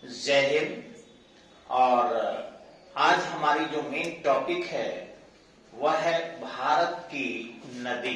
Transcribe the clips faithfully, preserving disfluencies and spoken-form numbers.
जय हिंद। और आज हमारी जो मेन टॉपिक है वह है भारत की नदी।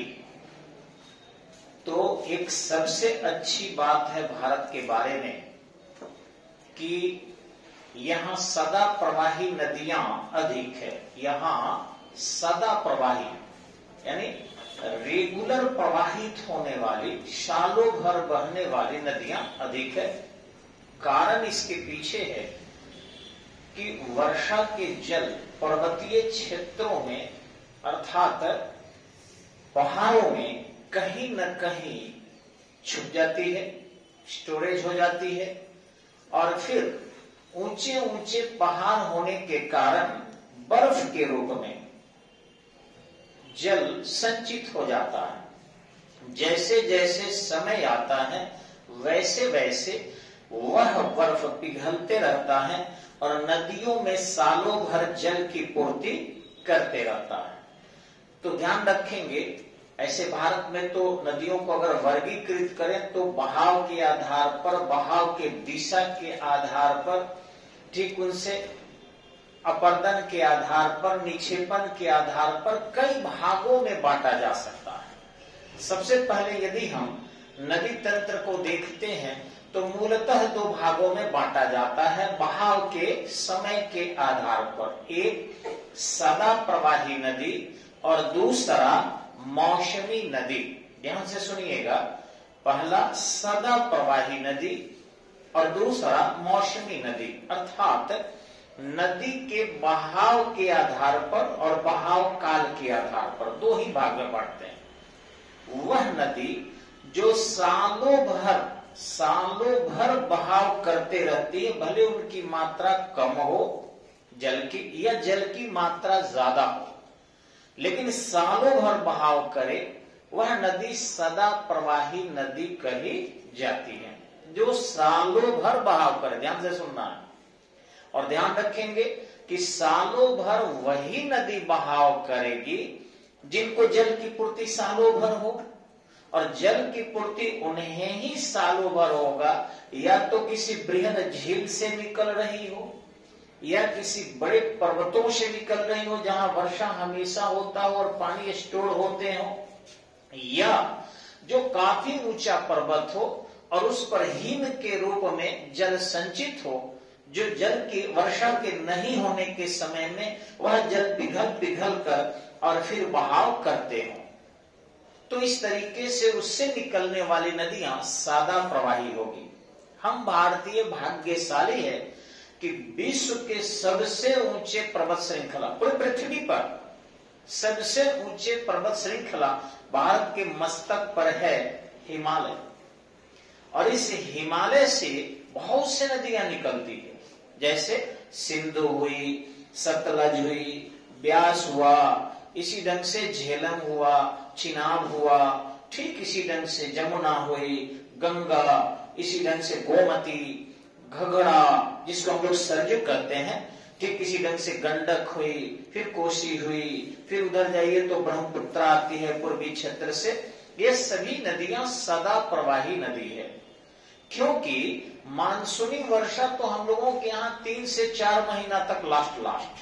तो एक सबसे अच्छी बात है भारत के बारे में कि यहाँ सदा प्रवाही नदियां अधिक है। यहाँ सदा प्रवाही यानी रेगुलर प्रवाहित होने वाली, सालों भर बहने वाली नदियां अधिक है। कारण इसके पीछे है कि वर्षा के जल पर्वतीय क्षेत्रों में अर्थात पहाड़ों में कहीं न कहीं छुप जाती है, स्टोरेज हो जाती है, और फिर ऊंचे ऊंचे पहाड़ होने के कारण बर्फ के रूप में जल संचित हो जाता है। जैसे जैसे समय आता है वैसे वैसे वह बर्फ पिघलते रहता है और नदियों में सालों भर जल की पूर्ति करते रहता है। तो ध्यान रखेंगे, ऐसे भारत में तो नदियों को अगर वर्गीकृत करें तो बहाव के आधार पर, बहाव के दिशा के आधार पर, ठीक उनसे अपर्दन के आधार पर, निक्षेपण के आधार पर कई भागों में बांटा जा सकता है। सबसे पहले यदि हम नदी तंत्र को देखते हैं तो मूलतः दो भागों में बांटा जाता है बहाव के समय के आधार पर। एक सदा प्रवाही नदी और दूसरा मौसमी नदी। ध्यान से सुनिएगा, पहला सदा प्रवाही नदी और दूसरा मौसमी नदी। अर्थात नदी के बहाव के आधार पर और बहाव काल के आधार पर दो ही भाग में बांटते हैं। वह नदी जो सालों भर सालों भर बहाव करते रहती है, भले उनकी मात्रा कम हो जल की या जल की मात्रा ज्यादा हो, लेकिन सालों भर बहाव करे, वह नदी सदा प्रवाही नदी कही जाती है। जो सालों भर बहाव करे, ध्यान से सुनना है और ध्यान रखेंगे कि सालों भर वही नदी बहाव करेगी जिनको जल की पूर्ति सालों भर हो, और जल की पूर्ति उन्हें ही सालों भर होगा या तो किसी बृहद झील से निकल रही हो या किसी बड़े पर्वतों से निकल रही हो जहां वर्षा हमेशा होता हो और पानी स्टोर होते हो, या जो काफी ऊंचा पर्वत हो और उस पर हिम के रूप में जल संचित हो, जो जल की वर्षा के नहीं होने के समय में वह जल पिघल पिघल कर और फिर बहाव करते हो। तो इस तरीके से उससे निकलने वाली नदियां सादा प्रवाही होगी। हम भारतीय भाग्यशाली है कि विश्व के सबसे ऊंचे पर्वत श्रृंखला, पूरी पृथ्वी पर सबसे ऊंचे पर्वत श्रृंखला भारत के मस्तक पर है हिमालय, और इस हिमालय से बहुत से नदियां निकलती है। जैसे सिंधु हुई, सतलज हुई, ब्यास हुआ, इसी ढंग से झेलम हुआ, चिनाब हुआ, ठीक इसी ढंग से जमुना हुई, गंगा, इसी ढंग से गोमती, घगड़ा जिसको हम लोग सरजू कहते हैं, ठीक इसी ढंग से गंडक हुई, फिर कोसी हुई, फिर उधर जाइए तो ब्रह्मपुत्र आती है पूर्वी क्षेत्र से। ये सभी नदियां सदा प्रवाही नदी है, क्योंकि मानसूनी वर्षा तो हम लोगों के यहाँ तीन से चार महीना तक लास्ट लास्ट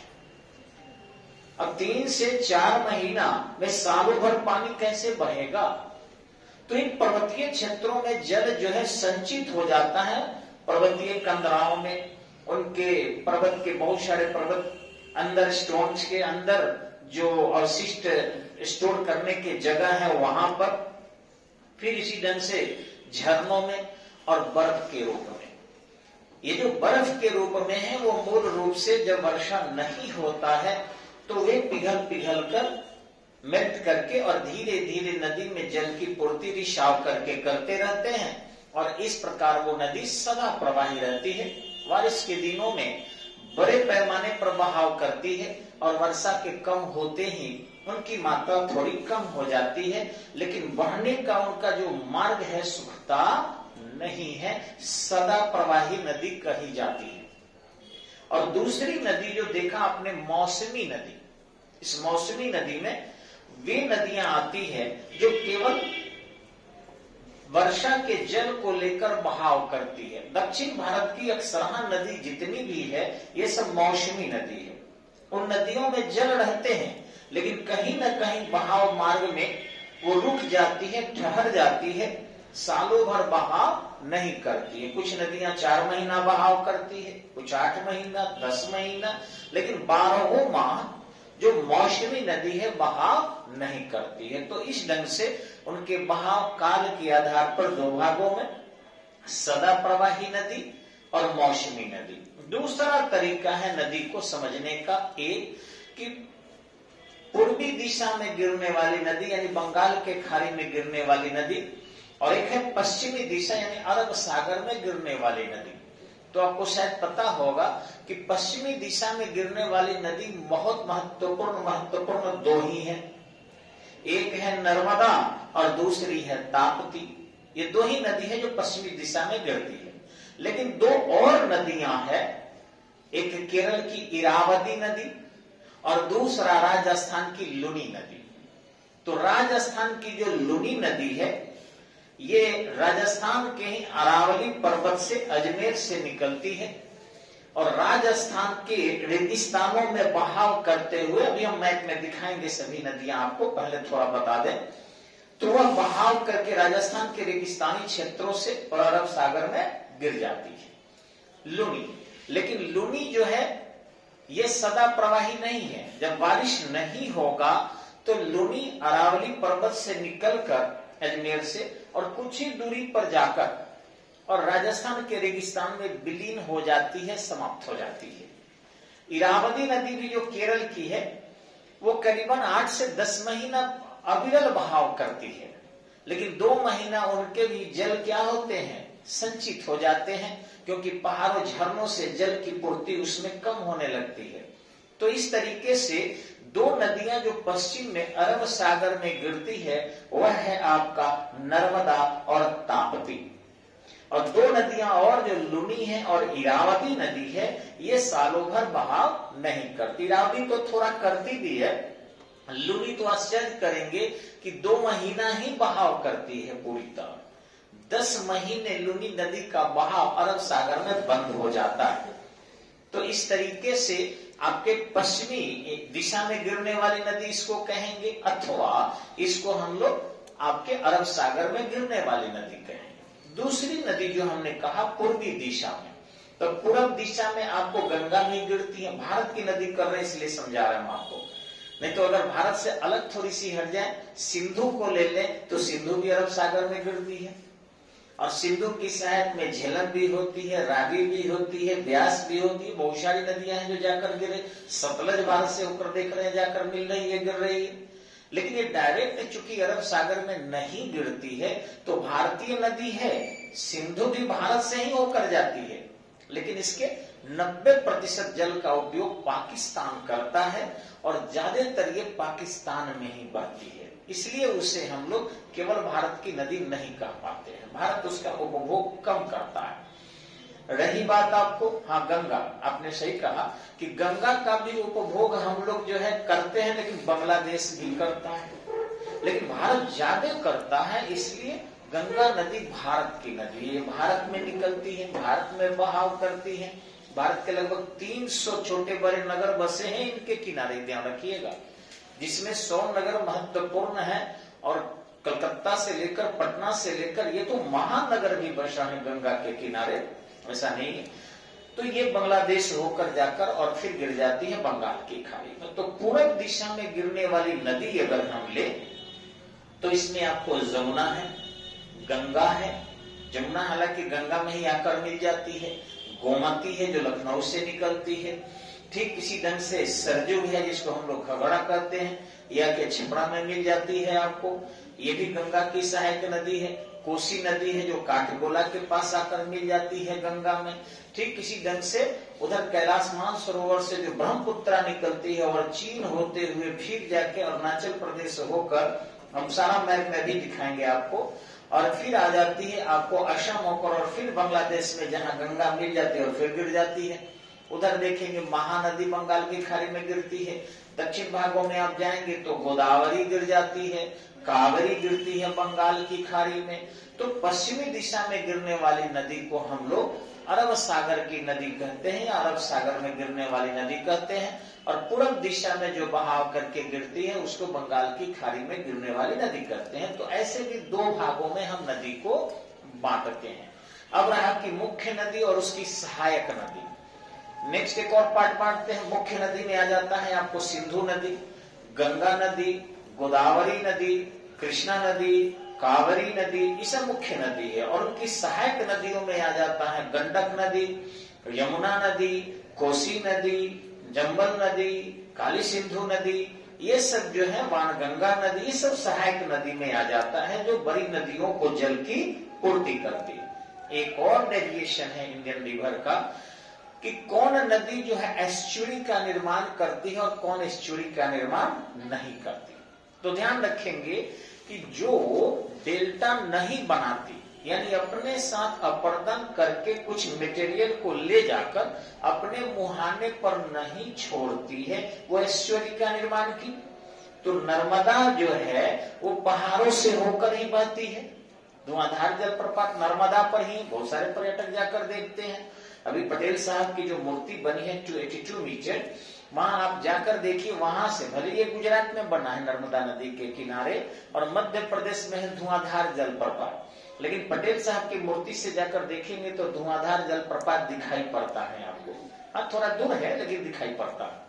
अब तीन से चार महीना में सालों भर पानी कैसे बहेगा। तो इन पर्वतीय क्षेत्रों में जल जो है संचित हो जाता है, पर्वतीय कंदराओं में, उनके पर्वत के बहुत सारे पर्वत अंदर स्टोन्स के अंदर जो अवशिष्ट स्टोर करने की जगह है वहां पर, फिर इसी ढंग से झरनों में और बर्फ के रूप में। ये जो बर्फ के रूप में है वो मूल रूप से जब वर्षा नहीं होता है तो वे पिघल पिघल कर मेल्ट करके और धीरे धीरे नदी में जल की पूर्ति रिसाव करके करते रहते हैं, और इस प्रकार वो नदी सदा प्रवाही रहती है। बारिश के दिनों में बड़े पैमाने पर बहाव करती है और वर्षा के कम होते ही उनकी मात्रा थोड़ी कम हो जाती है, लेकिन बहने का उनका जो मार्ग है सूखता नहीं है, सदा प्रवाही नदी कही जाती है। और दूसरी नदी जो देखा आपने मौसमी नदी, इस मौसमी नदी में वे नदियां आती है जो केवल वर्षा के जल को लेकर बहाव करती है। दक्षिण भारत की अक्सरहा नदी जितनी भी है ये सब मौसमी नदी है। उन नदियों में जल रहते हैं लेकिन कहीं न कहीं बहाव मार्ग में वो रुक जाती है, ठहर जाती है, सालों भर बहाव नहीं करती है। कुछ नदियां चार महीना बहाव करती है, कुछ आठ महीना, दस महीना, लेकिन बारहों माह जो मौसमी नदी है बहाव नहीं करती है। तो इस ढंग से उनके बहाव काल के आधार पर दो भागों में सदा प्रवाही नदी और मौसमी नदी। दूसरा तरीका है नदी को समझने का एक कि पूर्वी दिशा में गिरने वाली नदी यानी बंगाल के खाड़ी में गिरने वाली नदी, और एक है पश्चिमी दिशा यानी अरब सागर में गिरने वाली नदी। तो आपको शायद पता होगा कि पश्चिमी दिशा में गिरने वाली नदी बहुत महत्वपूर्ण महत्वपूर्ण दो ही है, एक है नर्मदा और दूसरी है ताप्ती। ये दो ही नदी है जो पश्चिमी दिशा में गिरती है। लेकिन दो और नदियां हैं, एक केरल की इरावदी नदी और दूसरा राजस्थान की लुनी नदी। तो राजस्थान की जो लुनी नदी है ये राजस्थान के ही अरावली पर्वत से अजमेर से निकलती है और राजस्थान के रेगिस्तानों में बहाव करते हुए, अभी हम मैप में दिखाएंगे सभी नदियां आपको, पहले थोड़ा बता दें, तो वह बहाव करके राजस्थान के रेगिस्तानी क्षेत्रों से और अरब सागर में गिर जाती है लुनी। लेकिन लुनी जो है ये सदा प्रवाही नहीं है। जब बारिश नहीं होगा तो लुनी अरावली पर्वत से निकलकर अजमेर से और कुछ ही दूरी पर जाकर और राजस्थान के रेगिस्तान में विलीन हो जाती है, समाप्त हो जाती है। इरावदी नदी भी जो केरल की है वो करीबन आठ से दस महीना अविरल बहाव करती है, लेकिन दो महीना उनके भी जल क्या होते हैं, संचित हो जाते हैं, क्योंकि पहाड़ों झरनों से जल की पूर्ति उसमें कम होने लगती है। तो इस तरीके से दो नदियां जो पश्चिम में अरब सागर में गिरती है वह है आपका नर्मदा और ताप्ती, और दो नदियां और जो लुनी है और इरावदी नदी है ये सालों भर बहाव नहीं करती। इरावदी तो थोड़ा करती भी है, लुनी तो आश्चर्य करेंगे कि दो महीना ही बहाव करती है पूरी तरह। दस महीने लुनी नदी का बहाव अरब सागर में बंद हो जाता है। तो इस तरीके से आपके पश्चिमी दिशा में गिरने वाली नदी इसको कहेंगे, अथवा इसको हम लोग आपके अरब सागर में गिरने वाली नदी कहेंगे। दूसरी नदी जो हमने कहा पूर्वी दिशा में, तो पूर्व दिशा में आपको गंगा नहीं गिरती है। भारत की नदी कर रहे इसलिए समझा रहे हम आपको, नहीं तो अगर भारत से अलग थोड़ी सी हट जाए, सिंधु को ले लें तो सिंधु भी अरब सागर में गिरती है, और सिंधु की सहायक में झेलम भी होती है, रावी भी होती है, ब्यास भी होती है। बहुत सारी नदियां हैं जो जाकर गिरे। सतलज भारत से होकर देख रहे हैं जाकर मिल रही है, गिर रही है, लेकिन ये डायरेक्ट चूंकि अरब सागर में नहीं गिरती है तो भारतीय नदी है। सिंधु भी भारत से ही होकर जाती है, लेकिन इसके नब्बे प्रतिशत जल का उपयोग पाकिस्तान करता है और ज्यादातर ये पाकिस्तान में ही बहती है, इसलिए उसे हम लोग केवल भारत की नदी नहीं कह पाते हैं। भारत उसका उपभोग कम करता है। रही बात आपको, हाँ गंगा, आपने सही कहा कि गंगा का भी उपभोग हम लोग जो है करते हैं, लेकिन बांग्लादेश भी करता है, लेकिन भारत ज्यादा करता है, इसलिए गंगा नदी भारत की नदी है, भारत में निकलती है, भारत में बहाव करती है। भारत के लगभग तीन सौ छोटे बड़े नगर बसे हैं इनके किनारे, ध्यान रखिएगा, जिसमें सौ नगर महत्वपूर्ण है और कलकत्ता से लेकर पटना से लेकर ये तो महानगर भी बसा है गंगा के किनारे, ऐसा नहीं है। तो ये बांग्लादेश होकर जाकर और फिर गिर जाती है बंगाल की खाड़ी में। तो पूर्व दिशा में गिरने वाली नदी अगर हम ले तो इसमें आपको जमुना है, गंगा है। जमुना हालांकि गंगा में ही आकर मिल जाती है, गोमती है जो लखनऊ से निकलती है, ठीक इसी ढंग से सरजू है जिसको हम लोग खगड़ा कहते हैं, या के छिपड़ा में मिल जाती है आपको, ये भी गंगा की सहायक नदी है। कोसी नदी है जो काठगोला के पास आकर मिल जाती है गंगा में। ठीक इसी ढंग से उधर कैलाश मानसरोवर से जो ब्रह्मपुत्रा निकलती है और चीन होते हुए फिर जाके अरुणाचल प्रदेश होकर, हम सारा मैप में भी दिखाएंगे आपको, और फिर आ जाती है आपको असम होकर और फिर बांग्लादेश में जहां गंगा मिल जाती है और फिर गिर जाती है। उधर देखेंगे महानदी बंगाल की खाड़ी में गिरती है, दक्षिण भागों में आप जाएंगे तो गोदावरी गिर जाती है, कावेरी गिरती है बंगाल की खाड़ी में। तो पश्चिमी दिशा में गिरने वाली नदी को हम लोग अरब सागर की नदी कहते हैं, अरब सागर में गिरने वाली नदी कहते हैं। और पूर्व दिशा में जो बहाव करके गिरती है उसको बंगाल की खाड़ी में गिरने वाली नदी कहते हैं। तो ऐसे भी दो भागों में हम नदी को बांटते हैं। अब रहा कि मुख्य नदी और उसकी सहायक नदी। नेक्स्ट एक और पार्ट बांटते हैं। मुख्य नदी में आ जाता है आपको सिंधु नदी, गंगा नदी, गोदावरी नदी, कृष्णा नदी, कावेरी नदी, ये सब मुख्य नदी है। और उनकी सहायक नदियों में आ जाता है गंडक नदी, यमुना नदी, कोसी नदी, जंबल नदी, काली सिंधु नदी, ये सब जो है वाणगंगा नदी, ये सब सहायक नदी में आ जाता है जो बड़ी नदियों को जल की पूर्ति करती है। एक और डेविएशन है इंडियन रिवर का कि कौन नदी जो है एस्चुरी का निर्माण करती है और कौन एस्चुरी का निर्माण नहीं करती। तो ध्यान रखेंगे कि जो डेल्टा नहीं बनाती, यानी अपने साथ अपर्दन करके कुछ मटेरियल को ले जाकर अपने मुहाने पर नहीं छोड़ती है, वो एस्चुरी का निर्माण की। तो नर्मदा जो है वो पहाड़ों से होकर ही बहती है। धुआंधार जलप्रपात नर्मदा पर ही बहुत सारे पर्यटक जाकर देखते हैं। अभी पटेल साहब की जो मूर्ति बनी है दो सौ बयासी मीटर, वहां आप जाकर देखिए, वहां से भले ये गुजरात में बना है नर्मदा नदी के किनारे और मध्य प्रदेश में है धुआंधार जलप्रपात, लेकिन पटेल साहब की मूर्ति से जाकर देखेंगे तो धुआंधार जलप्रपात दिखाई पड़ता है आपको। हाँ, थोड़ा दूर है लेकिन दिखाई पड़ता है।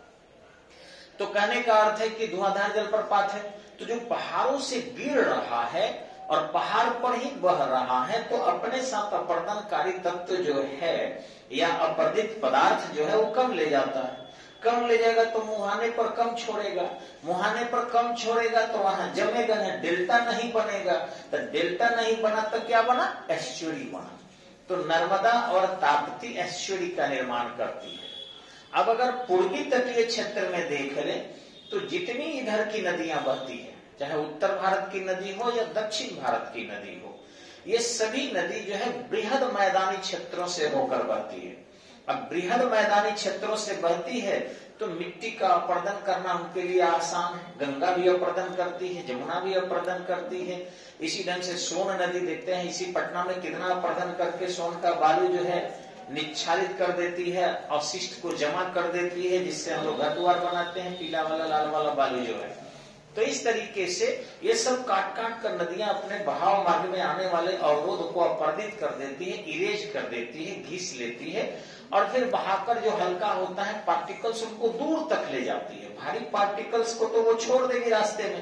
तो कहने का अर्थ है कि धुआंधार जलप्रपात है, तो जो पहाड़ों से गिर रहा है और पहाड़ पर ही बह रहा है, तो अपने साथ अपर्दनकारी तत्व जो है या अपर्दित पदार्थ जो है वो कम ले जाता है। कम ले जाएगा तो मुहाने पर कम छोड़ेगा, मुहाने पर कम छोड़ेगा तो वहां जमेगा नहीं, डेल्टा नहीं बनेगा। तो डेल्टा नहीं बना तो क्या बना? एस्चुरी बना। तो नर्मदा और ताप्ती एस्चुरी का निर्माण करती है। अब अगर पूर्वी तटीय क्षेत्र में देख लें तो जितनी इधर की नदियां बहती है, चाहे उत्तर भारत की नदी हो या दक्षिण भारत की नदी हो, ये सभी नदी जो है बृहद मैदानी क्षेत्रों से होकर बहती है। अब बृहद मैदानी क्षेत्रों से बहती है तो मिट्टी का अपर्दन करना उनके लिए आसान है। गंगा भी अपर्दन करती है, जमुना भी अपर्दन करती है। इसी ढंग से सोन नदी देखते हैं, इसी पटना में कितना अपर्दन करके सोन का बालू जो है निच्छादित कर देती है, अवशिष्ट को जमा कर देती है, जिससे हम लोग घर द्वार बनाते हैं, पीला वाला लाल वाला बालू जो है। तो इस तरीके से ये सब काट काट कर नदियां अपने बहाव मार्ग में आने वाले अवरोध को अपर्दित कर देती है, इरेज कर देती है, घिस लेती है और फिर बहाकर जो हल्का होता है पार्टिकल्स उनको दूर तक ले जाती है। भारी पार्टिकल्स को तो वो छोड़ देगी रास्ते में,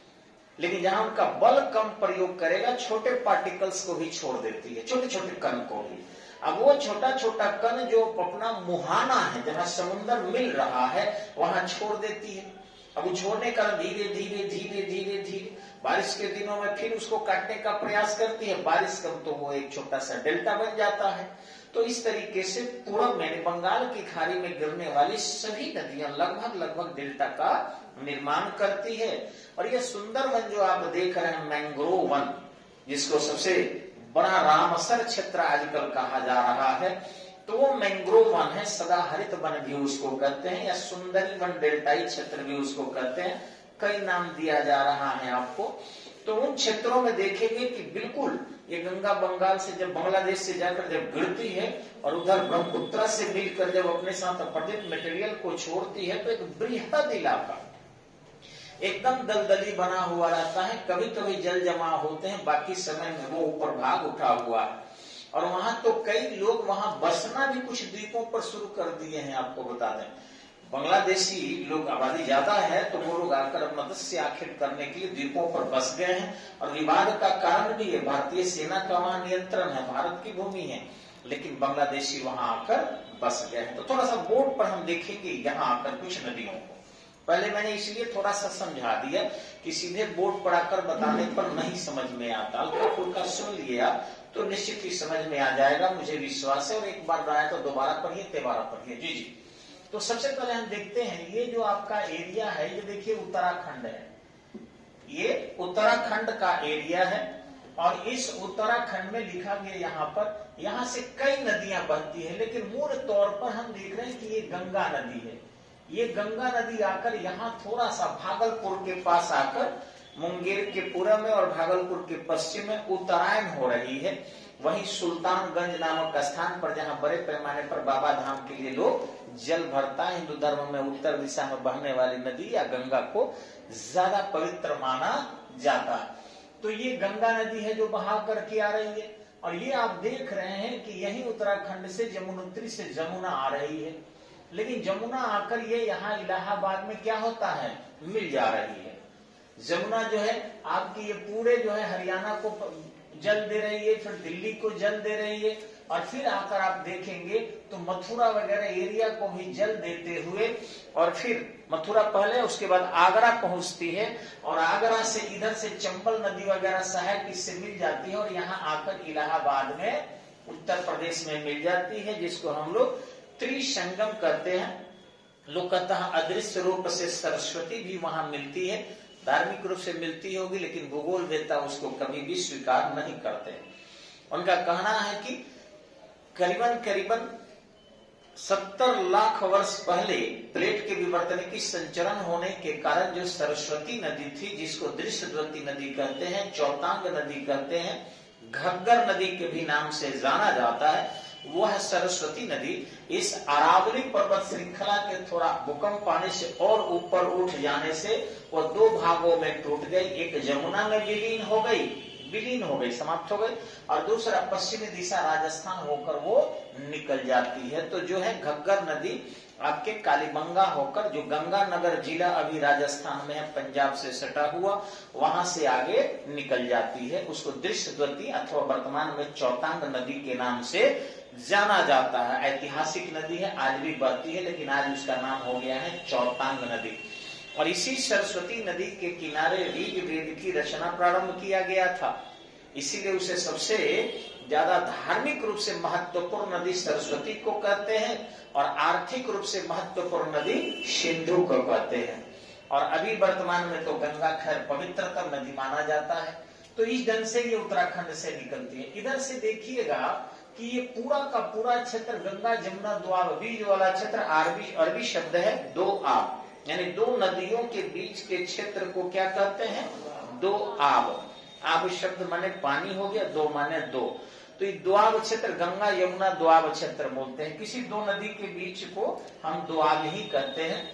लेकिन जहां उनका बल कम प्रयोग करेगा छोटे पार्टिकल्स को भी छोड़ देती है, छोटे छोटे कण को भी। अब वो छोटा छोटा कण जो अपना मुहाना है, जहां समुद्र मिल रहा है, वहां छोड़ देती है। अब वो छोड़ने का धीरे धीरे धीरे धीरे धीरे बारिश के दिनों में फिर उसको काटने का प्रयास करती है। बारिश कम तो वो एक छोटा सा डेल्टा बन जाता है। तो इस तरीके से पूर्व में बंगाल की खाड़ी में गिरने वाली सभी नदियां लगभग लगभग डेल्टा का निर्माण करती है। और ये सुंदर वन जो आप देख रहे हैं, मैंग्रोव वन, जिसको सबसे बड़ा रामसर क्षेत्र आजकल कहा जा रहा है, तो वो मैंग्रोव वन है। सदा हरित वन भी उसको कहते हैं या सुंदरी वन डेल्टाई क्षेत्र भी उसको कहते हैं, कई नाम दिया जा रहा है आपको। तो उन क्षेत्रों में देखेंगे कि बिल्कुल ये गंगा बंगाल से जब बांग्लादेश से जाकर जब गिरती है और उधर ब्रह्मपुत्र से मिलकर जब अपने साथ अपर्दित मटेरियल को छोड़ती है, तो एक बृहद इलाका एकदम दलदली बना हुआ रहता है। कभी कभी जल जमाव होते हैं, बाकी समय में वो ऊपर भाग उठा हुआ है। और वहां तो कई लोग वहां बसना भी कुछ द्वीपों पर शुरू कर दिए हैं। आपको बता दें, बांग्लादेशी लोग आबादी ज्यादा है तो वो लोग आकर मत्स्य आखेट करने के लिए द्वीपों पर बस गए हैं। और विवाद का कारण भी है, भारतीय सेना का वहां नियंत्रण है, भारत की भूमि है, लेकिन बांग्लादेशी वहां आकर बस गए हैं। तो थोड़ा सा बोर्ड पर हम देखेंगे यहाँ आकर कुछ नदियों को। पहले मैंने इसलिए थोड़ा सा समझा दिया कि सीधे बोर्ड पर आकर बताने पर नहीं समझ में आता, हल्का फुल्का सुन लिया तो निश्चित ही समझ में आ जाएगा, मुझे विश्वास है। और एक बार आया तो दोबारा पढ़िए, तेबारा पढ़िए। जी जी। तो सबसे पहले हम देखते हैं, ये जो आपका एरिया है, ये देखिए उत्तराखंड है, ये उत्तराखंड का एरिया है। और इस उत्तराखंड में लिखा गया यहाँ पर, यहाँ से कई नदियां बहती है, लेकिन मूल तौर पर हम देख रहे हैं कि ये गंगा नदी है। ये गंगा नदी आकर यहाँ थोड़ा सा भागलपुर के पास आकर मुंगेर के पूर्व में और भागलपुर के पश्चिम में उत्तरायण हो रही है। वहीं सुल्तानगंज नामक स्थान पर जहाँ बड़े पैमाने पर बाबा धाम के लिए लोग जल भरता है, हिंदू धर्म में उत्तर दिशा में बहने वाली नदी या गंगा को ज्यादा पवित्र माना जाता है। तो ये गंगा नदी है जो बहा करके आ रही है, और ये आप देख रहे हैं कि यही उत्तराखंड से यमुनोत्री से जमुना आ रही है। लेकिन जमुना आकर ये यहाँ इलाहाबाद में क्या होता है, मिल जा रही है। जमुना जो है आपकी ये पूरे जो है हरियाणा को जल दे रही है, फिर दिल्ली को जल दे रही है, और फिर आकर आप देखेंगे तो मथुरा वगैरह एरिया को भी जल देते हुए, और फिर मथुरा पहले उसके बाद आगरा पहुंचती है, और आगरा से इधर से चंबल नदी वगैरह सहायक इससे मिल जाती है, और यहाँ आकर इलाहाबाद में उत्तर प्रदेश में मिल जाती है, जिसको हम लोग त्रिसंगम कहते हैं। लोग कहते हैं अदृश्य रूप से सरस्वती भी वहां मिलती है, धार्मिक रूप से मिलती होगी, लेकिन भूगोल वेत्ता उसको कभी भी स्वीकार नहीं करते। उनका कहना है कि करीबन करीबन सत्तर लाख वर्ष पहले प्लेट के विवर्तनिकी संचरण होने के कारण जो सरस्वती नदी थी, जिसको दृश्यद्वती नदी कहते हैं, चौतांग नदी कहते हैं, घग्गर नदी के भी नाम से जाना जाता है, वह सरस्वती नदी इस अरावली पर्वत श्रृंखला के थोड़ा भूकंप आने से और ऊपर उठ जाने से वह दो भागों में टूट गई। एक जमुना में विलीन हो गई विलीन हो गई समाप्त हो गई, और दूसरा पश्चिमी दिशा राजस्थान होकर वो निकल जाती है। तो जो है घग्गर नदी आपके कालीबंगा होकर, जो गंगानगर जिला अभी राजस्थान में है, पंजाब से सटा हुआ, वहां से आगे निकल जाती है। उसको दृश्यद्वती अथवा वर्तमान में चौतांग नदी के नाम से जाना जाता है। ऐतिहासिक नदी है, आज भी बहती है, लेकिन आज उसका नाम हो गया है चौतांग नदी। और इसी सरस्वती नदी के किनारे ऋग्वेद की रचना प्रारंभ किया गया था, इसीलिए उसे सबसे ज्यादा धार्मिक रूप से महत्वपूर्ण नदी सरस्वती को कहते हैं, और आर्थिक रूप से महत्वपूर्ण नदी सिंधु को कहते हैं। और अभी वर्तमान में तो गंगा खैर पवित्रतम नदी माना जाता है। तो इस ढंग से ये उत्तराखंड से निकलती है। इधर से देखिएगा कि ये पूरा का पूरा क्षेत्र गंगा जमुना दोआब बीच वाला क्षेत्र अरबी अरबी शब्द है दो आब, यानी दो नदियों के बीच के क्षेत्र को क्या कहते हैं, दो आब। आब शब्द माने पानी हो गया, दो माने दो, तो ये दोआब क्षेत्र गंगा यमुना दोआब क्षेत्र बोलते हैं। किसी दो नदी के बीच को हम दोआब ही कहते हैं।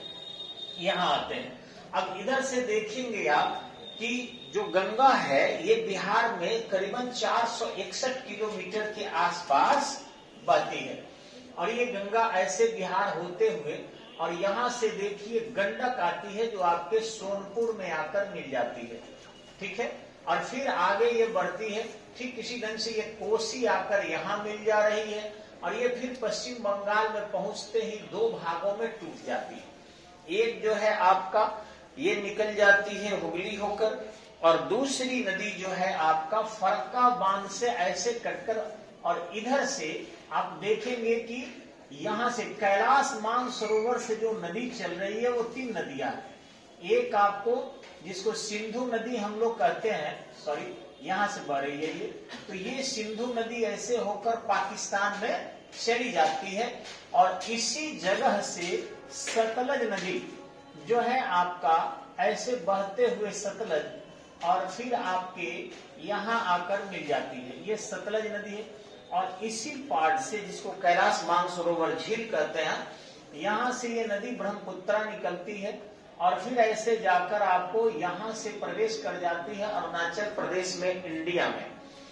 यहाँ आते हैं, अब इधर से देखेंगे आप कि जो गंगा है ये बिहार में करीबन चार सौ इकसठ किलोमीटर के आसपास बहती है, और ये गंगा ऐसे बिहार होते हुए, और यहाँ से देखिए गंडक आती है जो आपके सोनपुर में आकर मिल जाती है, ठीक है, और फिर आगे ये बढ़ती है, ठीक इसी ढंग से ये कोसी आकर यहाँ मिल जा रही है, और ये फिर पश्चिम बंगाल में पहुंचते ही दो भागों में टूट जाती है। एक जो है आपका ये निकल जाती है हुगली होकर, और दूसरी नदी जो है आपका फरक्का बांध से ऐसे कटकर, और इधर से आप देखेंगे कि यहाँ से कैलाश मानसरोवर से जो नदी चल रही है वो तीन नदियां हैं। एक आपको जिसको सिंधु नदी हम लोग कहते हैं, सॉरी यहाँ से बह रही है ये, तो ये सिंधु नदी ऐसे होकर पाकिस्तान में चली जाती है, और इसी जगह से सतलज नदी जो है आपका ऐसे बहते हुए सतलज, और फिर आपके यहाँ आकर मिल जाती है, ये सतलज नदी है। और इसी पार्ट से जिसको कैलाश मानसरोवर झील कहते हैं, यहाँ से ये नदी ब्रह्मपुत्रा निकलती है, और फिर ऐसे जाकर आपको यहाँ से प्रवेश कर जाती है अरुणाचल प्रदेश में, इंडिया में,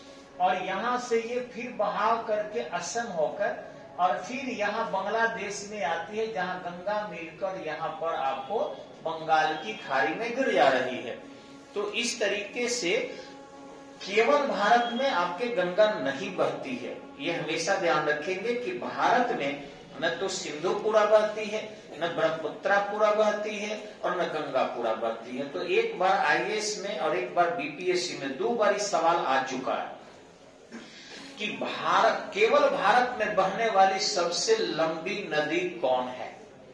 और यहाँ से ये फिर बहाव करके असम होकर, और फिर यहाँ बांग्लादेश में आती है, जहाँ गंगा मिलकर यहाँ पर आपको बंगाल की खाड़ी में गिर जा रही है। तो इस तरीके से केवल भारत में आपके गंगा नहीं बहती है, ये हमेशा ध्यान रखेंगे कि भारत में न तो सिंधु पूरा बहती है, न ब्रह्मपुत्रा पूरा बहती है, और न गंगा पूरा बहती है। तो एक बार आई ए एस में और एक बार बी पी एस सी में दो बार इस सवाल आ चुका है कि भारत केवल भारत में बहने वाली सबसे लंबी नदी कौन है।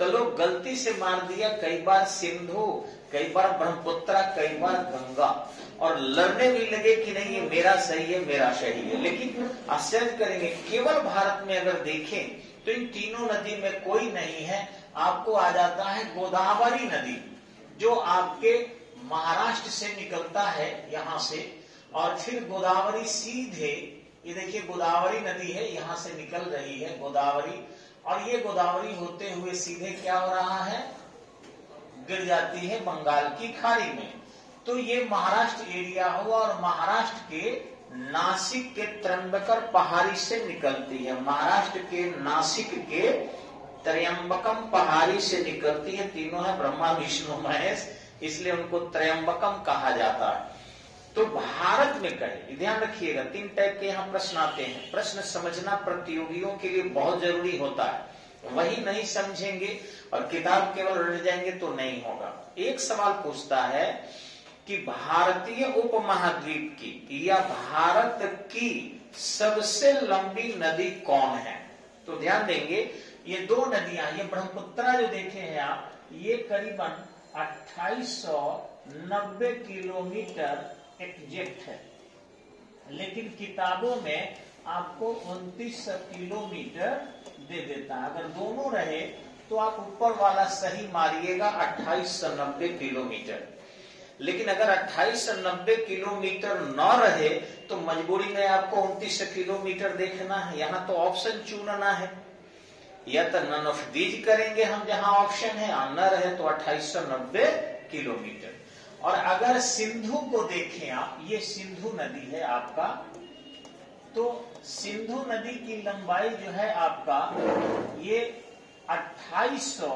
तो लोग गलती से मार दिया कई बार सिंधु, कई बार ब्रह्मपुत्रा, कई बार गंगा, और लड़ने भी लगे कि नहीं ये मेरा सही है, मेरा सही है। लेकिन आश्चर्य करेंगे, केवल भारत में अगर देखें तो इन तीनों नदी में कोई नहीं है। आपको आ जाता है गोदावरी नदी, जो आपके महाराष्ट्र से निकलता है यहां से, और फिर गोदावरी सीधे, ये देखिए गोदावरी नदी है, यहां से निकल रही है गोदावरी, और ये गोदावरी होते हुए सीधे क्या हो रहा है, गिर जाती है बंगाल की खाड़ी में। तो ये महाराष्ट्र एरिया हुआ, और महाराष्ट्र के नासिक के त्र्यंबकर पहाड़ी से निकलती है, महाराष्ट्र के नासिक के त्र्यंबकम पहाड़ी से निकलती है। तीनों है ब्रह्मा विष्णु महेश, इसलिए उनको त्र्यंबकम कहा जाता है। तो भारत में कहे, ध्यान रखिएगा, तीन टाइप के यहाँ प्रश्न आते हैं। प्रश्न समझना प्रतियोगियों के लिए बहुत जरूरी होता है, वही नहीं समझेंगे और किताब केवल रट जाएंगे तो नहीं होगा। एक सवाल पूछता है कि भारतीय उपमहाद्वीप की या भारत की सबसे लंबी नदी कौन है? तो ध्यान देंगे, ये दो नदियां, ये ब्रह्मपुत्रा जो देखे हैं आप, ये करीबन अट्ठाईस सौ नब्बे किलोमीटर एग्जैक्ट है, लेकिन किताबों में आपको उनतीस सौ किलोमीटर दे देता है। अगर दोनों रहे तो आप ऊपर वाला सही मारिएगा, अट्ठाईस सौ नब्बे किलोमीटर। लेकिन अगर अट्ठाईस सौ नब्बे किलोमीटर न रहे तो मजबूरी में आपको उनतीस सौ किलोमीटर देखना है। यहाँ तो ऑप्शन चुनना है, या तो नन ऑफ दीज करेंगे हम जहां ऑप्शन है, और न रहे तो अट्ठाईस सौ नब्बे किलोमीटर। और अगर सिंधु को देखें आप, ये सिंधु नदी है आपका, तो सिंधु नदी की लंबाई जो है आपका ये अट्ठाईस सौ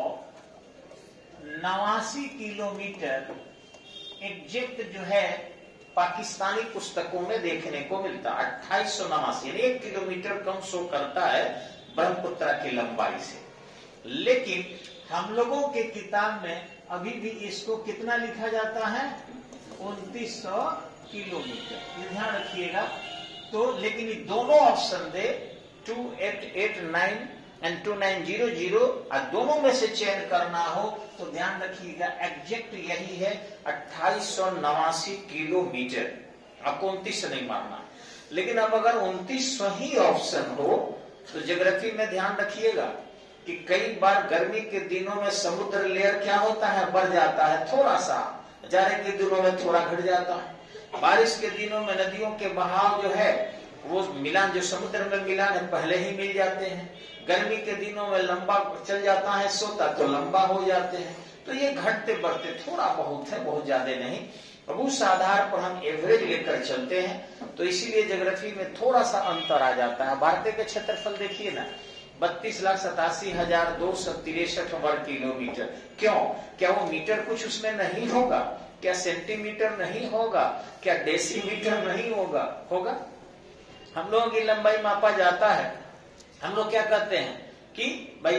नवासी किलोमीटर एग्जैक्ट जो है पाकिस्तानी पुस्तकों में देखने को मिलता है। अट्ठाईस सौ नवासी यानी एक किलोमीटर कम शो करता है ब्रह्मपुत्रा की लंबाई से। लेकिन हम लोगों के किताब में अभी भी इसको कितना लिखा जाता है, उनतीस सौ किलोमीटर, ये ध्यान रखिएगा। तो लेकिन ये दोनों ऑप्शन दे two eight eight nine and two nine zero zero, और दोनों में से चयन करना हो तो ध्यान रखिएगा एग्जैक्ट यही है, अट्ठाईस सौ नवासी किलोमीटर। आपको उनतीस सौ नहीं मारना। लेकिन अब अगर उनतीस सौ ही ऑप्शन हो तो ज्योग्राफी में ध्यान रखिएगा कि कई बार गर्मी के दिनों में समुद्र लेयर क्या होता है, बढ़ जाता है थोड़ा सा, जाड़े के दिनों में थोड़ा घट जाता है। बारिश के दिनों में नदियों के बहाव जो है वो मिलान, जो समुद्र में मिलान है पहले ही मिल जाते हैं। गर्मी के दिनों में लंबा चल जाता है सोता, तो लंबा हो जाते हैं। तो ये घटते बढ़ते थोड़ा बहुत है, बहुत ज्यादा नहीं। अब उस आधार पर हम एवरेज लेकर चलते हैं, तो इसीलिए ज्योग्राफी में थोड़ा सा अंतर आ जाता है। भारत के क्षेत्रफल देखिए ना, बत्तीस लाख सतासी हजार दो सौ तिरसठ वर्ग किलोमीटर। क्यों? क्या वो मीटर कुछ उसमें नहीं होगा? क्या सेंटीमीटर नहीं होगा? क्या डेसीमीटर नहीं होगा? होगा। हम लोगों की लंबाई मापा जाता है, हम लोग क्या कहते हैं कि भाई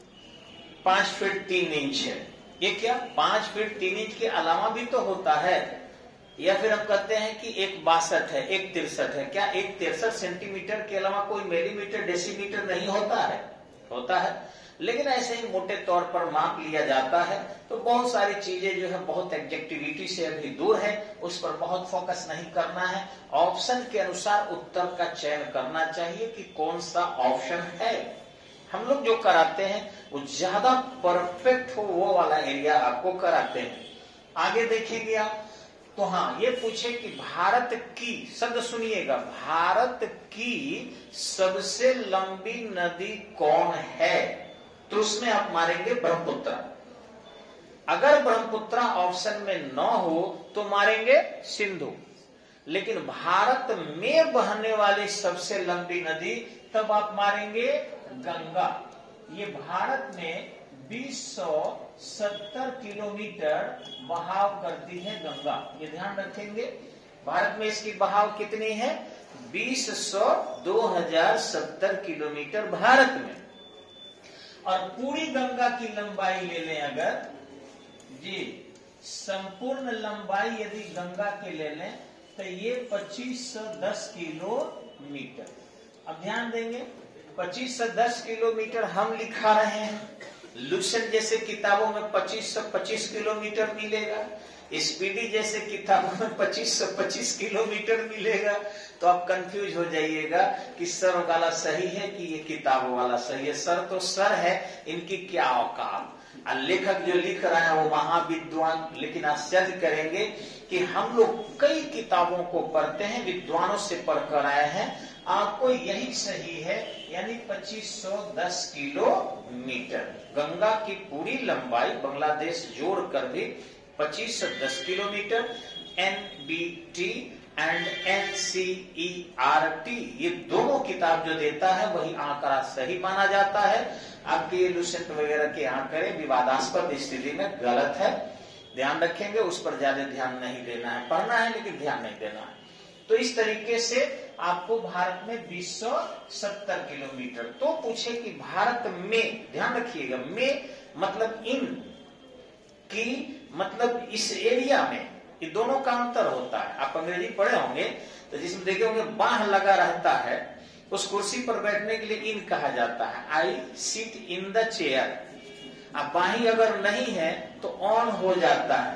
पांच फीट तीन इंच है। ये क्या पांच फीट तीन इंच के अलावा भी तो होता है। या फिर हम कहते हैं कि एक बासठ है, एक तिरसठ है। क्या एक तिरसठ सेंटीमीटर के अलावा कोई मिलीमीटर डेसीमीटर नहीं होता है? होता है। लेकिन ऐसे ही मोटे तौर पर माप लिया जाता है। तो बहुत सारी चीजें जो है बहुत एग्जैक्टिविटी से अभी दूर है, उस पर बहुत फोकस नहीं करना है। ऑप्शन के अनुसार उत्तर का चयन करना चाहिए कि कौन सा ऑप्शन है। हम लोग जो कराते हैं वो ज्यादा परफेक्ट हो वो वाला एरिया आपको कराते हैं। आगे देखेंगे आप, तो हाँ ये पूछे कि भारत की, शब्द सुनिएगा, भारत की सबसे लंबी नदी कौन है? तो उसमें आप मारेंगे ब्रह्मपुत्र। अगर ब्रह्मपुत्र ऑप्शन में न हो तो मारेंगे सिंधु। लेकिन भारत में बहने वाली सबसे लंबी नदी तब आप मारेंगे गंगा। ये भारत में बीस सौ सत्तर किलोमीटर बहाव करती है गंगा। ये ध्यान रखेंगे, भारत में इसकी बहाव कितनी है? बीस सौ दो हजार सत्तर किलोमीटर भारत में। और पूरी गंगा की लंबाई ले लें अगर जी, संपूर्ण लंबाई यदि गंगा के ले लें तो ये पच्चीस सौ दस किलोमीटर। अब ध्यान देंगे, पच्चीस सौ दस किलोमीटर हम लिखा रहे हैं, लुसेंट जैसे किताबों में पच्चीस सौ पच्चीस किलोमीटर मिलेगा, स्पीडी जैसे किताबों में पच्चीस सौ पच्चीस किलोमीटर मिलेगा। तो आप कंफ्यूज हो जाइएगा कि सर वाला सही है कि ये किताबों वाला सही है। सर तो सर है, इनकी क्या औकात। लेखक जो लिख रहा है वो महाविद्वान, लेकिन आश्चर्य करेंगे कि हम लोग कई किताबों को पढ़ते हैं, विद्वानों से पढ़कर आए हैं, आपको यही सही है, यानी पच्चीस सौ दस किलोमीटर। गंगा की पूरी लंबाई बांग्लादेश जोड़कर भी पच्चीस सौ दस kilometre. N B T and N C E R T ये दोनों किताब जो देता है वही आंकड़ा सही माना जाता है। आपके ये लुसेंट वगैरह के आंकड़े विवादास्पद स्थिति में गलत है, ध्यान रखेंगे, उस पर ज्यादा ध्यान नहीं देना है, पढ़ना है लेकिन ध्यान नहीं देना है। तो इस तरीके से आपको भारत में बीस सौ सत्तर किलोमीटर। तो पूछे कि भारत में, ध्यान रखिएगा, में मतलब इन की मतलब इस एरिया में, ये दोनों का अंतर होता है। आप अंग्रेजी पढ़े होंगे तो जिसमें देखे होंगे बाह लगा रहता है, उस कुर्सी पर बैठने के लिए इन कहा जाता है। I sit in the chair. अब बाही अगर नहीं है तो ऑन हो जाता है,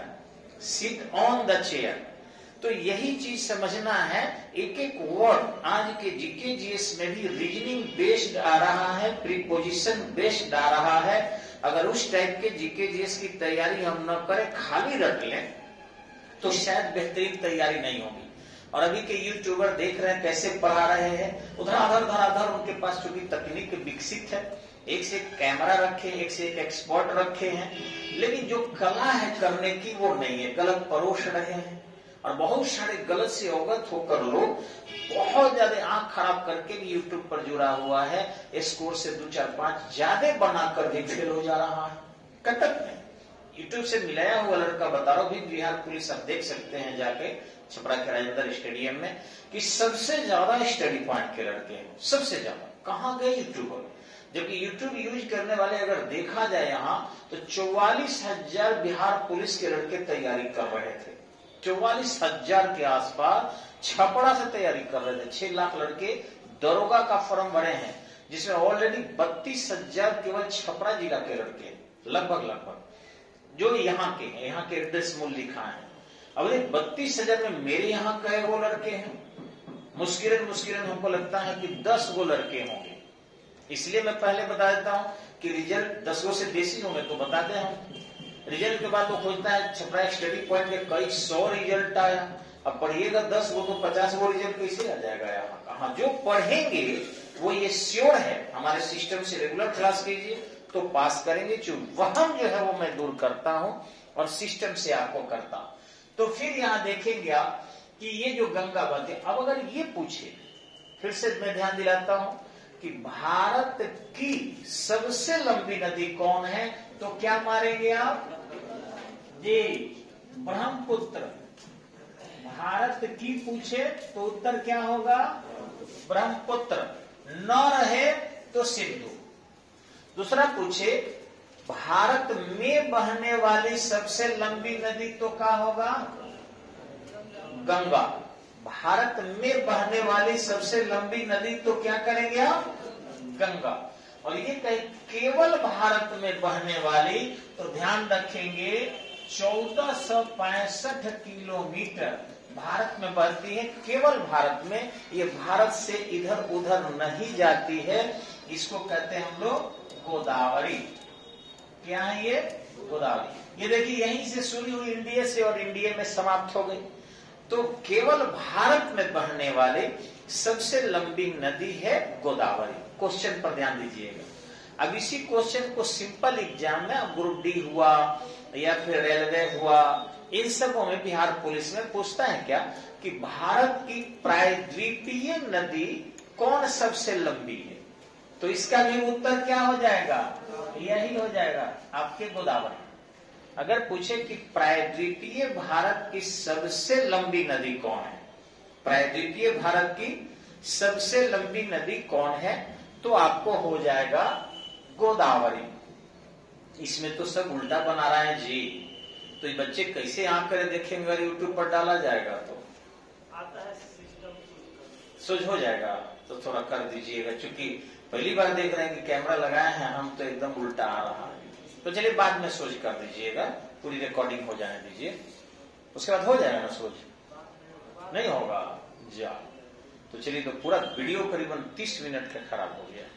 सिट ऑन द चेयर। तो यही चीज समझना है। एक एक वर्ड आज के जीके जीएस में भी रीजनिंग बेस्ड आ रहा है, प्रीपोजिशन बेस्ड आ रहा है। अगर उस टाइप के जीके जीएस की तैयारी हम न करें, खाली रख लें, तो शायद बेहतरीन तैयारी नहीं होगी। और अभी के यूट्यूबर देख रहे हैं कैसे पढ़ा रहे हैं, उधर धराधर उनके पास चूंकि तकनीक विकसित है, एक से एक कैमरा रखे, एक से एक एक्सपर्ट रखे हैं, लेकिन जो कला है करने की वो नहीं है, गलत परोस रहे हैं। और बहुत सारे गलत से अवगत होकर लोग बहुत ज्यादा आंख खराब करके भी यूट्यूब पर जुड़ा हुआ है, स्कोर से दो चार पांच ज्यादा बनाकर भी फेल हो जा रहा है। कटक में यूट्यूब से मिलाया हुआ लड़का बता रहा हूं, भी बिहार पुलिस आप देख सकते हैं जाके छपरा के राजेंद्र स्टेडियम में, कि सबसे ज्यादा स्टडी पॉइंट के लड़के हैं, सबसे ज्यादा। कहाँ गए यूट्यूबर? जबकि यूट्यूब यूज करने वाले अगर देखा जाए यहाँ तो चौवालीस हजार बिहार पुलिस के लड़के तैयारी कर रहे थे, चौवालीस हजार के आसपास छपरा से तैयारी कर रहे थे। छह लाख लड़के दरोगा का फॉर्म भरे हैं, जिसमें ऑलरेडी बत्तीस हजार केवल छपरा जिला के लड़के, लगभग लगभग जो यहाँ के हैं, यहाँ के एड्रेस मूल लिखा है। अब बत्तीस हजार में मेरे यहाँ कई वो लड़के हैं, मुश्किलन मुश्किलन हमको लगता है कि दस गो लड़के होंगे। इसलिए मैं पहले बता देता हूँ कि रिजल्ट दस गो से बेसी होंगे तो बताते हैं। रिजल्ट के बाद वो खोजता है छपरा स्टडी पॉइंट के कई सौ रिजल्ट आया। अब पढ़िएगा दस गो तो पचास गो रिजल्ट कैसे आ जाएगा यहाँ का? हाँ, जो पढ़ेंगे वो ये श्योर है, हमारे सिस्टम से रेगुलर क्लास कीजिए तो पास करेंगे। जो वहम जो है वो मैं दूर करता हूं और सिस्टम से आपको करता हूं। तो फिर यहां देखेंगे आप कि ये जो गंगा बहती है, अब अगर ये पूछे, फिर से मैं ध्यान दिलाता हूं कि भारत की सबसे लंबी नदी कौन है, तो क्या मारेंगे आप? जी, ब्रह्मपुत्र। भारत की पूछे तो उत्तर क्या होगा? ब्रह्मपुत्र। न रहे तो सिंधु। दूसरा पूछे भारत में बहने वाली सबसे लंबी नदी तो क्या होगा? गंगा। भारत में बहने वाली सबसे लंबी नदी तो क्या करेंगे आप? गंगा। और ये कहीं केवल भारत में बहने वाली, तो ध्यान रखेंगे चौदह सौ पैंसठ किलोमीटर भारत में बहती है, केवल भारत में। ये भारत से इधर उधर नहीं जाती है, इसको कहते हैं हम लोग गोदावरी। क्या है ये? गोदावरी। ये देखिए यहीं से शुरू हुई इंडिया से और इंडिया में समाप्त हो गई। तो केवल भारत में बहने वाली सबसे लंबी नदी है गोदावरी। क्वेश्चन पर ध्यान दीजिएगा। अब इसी क्वेश्चन को सिंपल एग्जाम में, ग्रुप डी हुआ या फिर रेलवे हुआ, इन सबों में बिहार पुलिस में पूछता है क्या कि भारत की प्रायद्वीपीय नदी कौन सबसे लंबी है, तो इसका भी उत्तर क्या हो जाएगा? यही हो जाएगा आपके गोदावरी। अगर पूछे कि प्रायद्वीपीय भारत की सबसे लंबी नदी कौन है, प्रायद्वीपीय भारत की सबसे लंबी नदी कौन है, तो आपको हो जाएगा गोदावरी। इसमें तो सब उल्टा बना रहा है जी, तो ये बच्चे कैसे आंख करे देखेंगे? अगर यूट्यूब पर डाला जाएगा तो आता है सिस्टम, सुझ हो जाएगा। तो थोड़ा कर दीजिएगा, क्योंकि पहली बार देख रहे हैं कि कैमरा लगाए हैं हम, तो एकदम उल्टा आ रहा है। तो चलिए बाद में सोच कर दीजिएगा, पूरी रिकॉर्डिंग हो जाने दीजिए, उसके बाद हो जाएगा ना सोच? नहीं होगा जा। तो चलिए, तो पूरा वीडियो करीबन तीस मिनट का खराब हो गया।